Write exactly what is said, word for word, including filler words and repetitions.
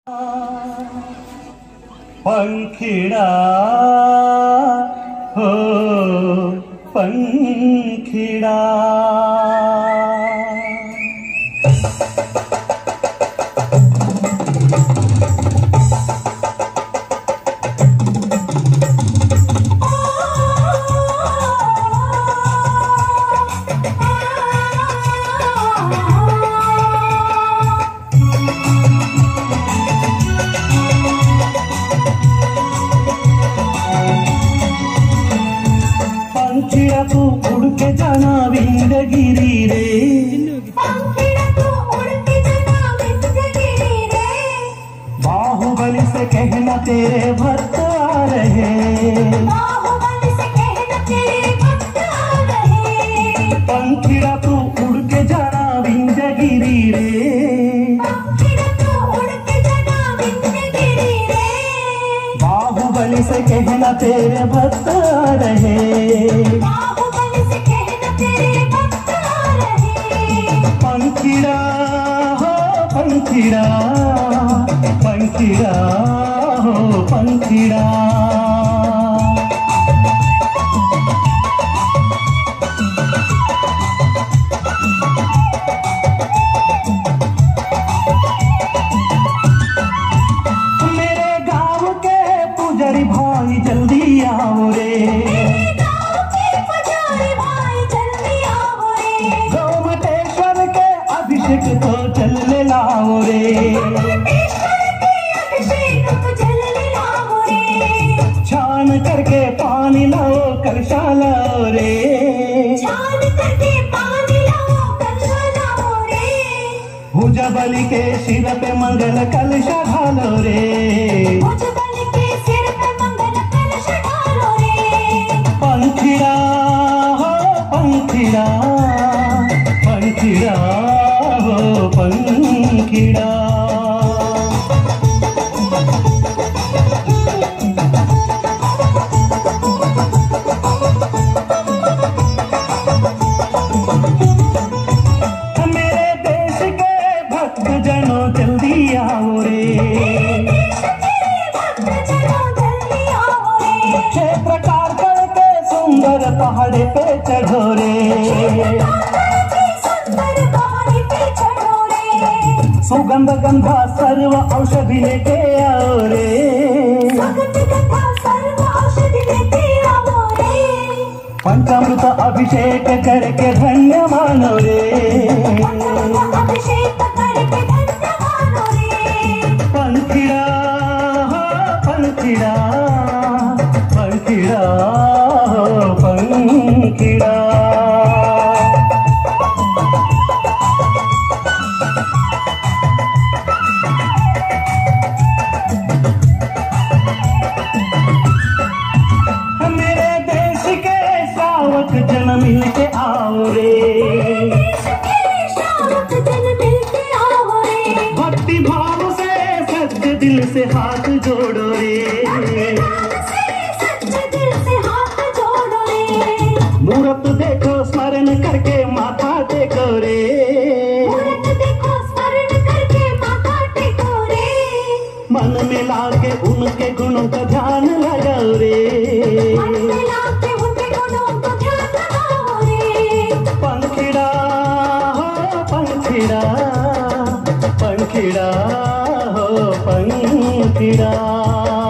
पंखिड़ा हो पंखिड़ा। पंखिड़ा तू उड़ के जाना विंध्यागिरी रे, पंखिड़ा तू उड़ के जाना विंध्यागिरी रे। बाहुबली से कहना तेरे भक्त आ रहे, बाहुबली से कहना तेरे भक्त आ रहे। पंखिड़ा तू उड़ के जाना विंध्यागिरी रे, पंखिड़ा तू उड़ के जाना विंध्यागिरी रे। बाहुबली से कहना तेरे भक्त आ रहे। बाहुबली से कहना तेरे भक्त आ रहे। पंखिड़ा हो पंखिड़ा, पंखिड़ा हो पंखिड़ा। मेरे गाँव के पुजारी भाई जल्दी आओ रे, मेरे गाँव के पुजारी भाई जल्दी आओ रे। गोमटेश्वर के अभिषेक तो चल ले लाओ रे, गोमटेश्वर के अभिषेक तो जल लाओ रे। छान करके पानी लाओ कलशा लाओ रे, छान करके पानी लाओ कलशा लाओ रे। भुजबली के सिर पे मंगल कलशा ढालो रे, भुजबली के सिर पे मंगल कलश ढालो रे। पंखिड़ा हो पंखिड़ा, पंखिड़ा हो पंखिड़ा। मेरे देश के भक्त जनों जल्दी आओ रे, देश के भक्त जनों जल्दी आओ रे। क्षेत्र कार करके सुंदर पहाड़े पे चढ़ो रे, सुंदर पहाड़ी पे चढ़ो रे। सुगंध गंधा सर्व औषधि लेके आओ रे, सुगंध गंधा सर्व औषधि लेके आओ रे। पंचामृत अभिषेक करके धन्य मानो रे, अभिषेक करके धन्य मानो रे। पंखिड़ा हो पंखिड़ा, पंखिड़ा हो पंखिड़ा। मेरे देश के सावक जन मिल के आओ रे, देश के शावक जन मिलके आओ रे। भक्ति भाव से सच्चे दिल से हाथ जोड़ो रे, सच्चे दिल से हाथ जोड़ो रे। मूरत देखो स्मरण करके माथा टेको रे, मूरत देखो स्मरण करके माथा टेको रे। मन में लाके उनके गुणों का ध्यान लगाओ रे, मन में लाके उनके गुणों को ध्यान लगाओ रे। पंखिड़ा हो पंखिड़ा, पंखिड़ा हो पंखिड़ा।